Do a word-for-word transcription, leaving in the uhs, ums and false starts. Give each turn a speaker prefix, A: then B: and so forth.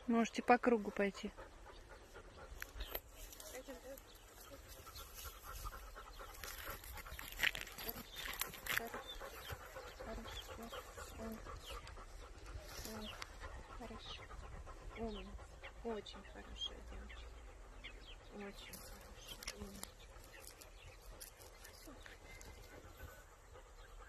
A: Можете по кругу пойти.
B: Хорошо. Умница. Очень хорошая девочка. Очень хорошая. Умница.